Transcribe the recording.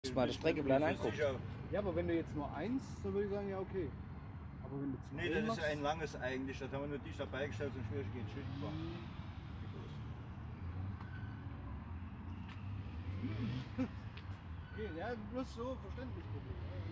Mal der Streckeplan angucken. Ja, aber wenn du jetzt nur eins, dann würde ich sagen, ja okay. Aber wenn du zwei Nee, das machst, ist ein langes eigentlich. Das haben wir nur dich dabei gestellt, sonst wäre ich geht Schritt vor. okay, ja, bloß so verständlich.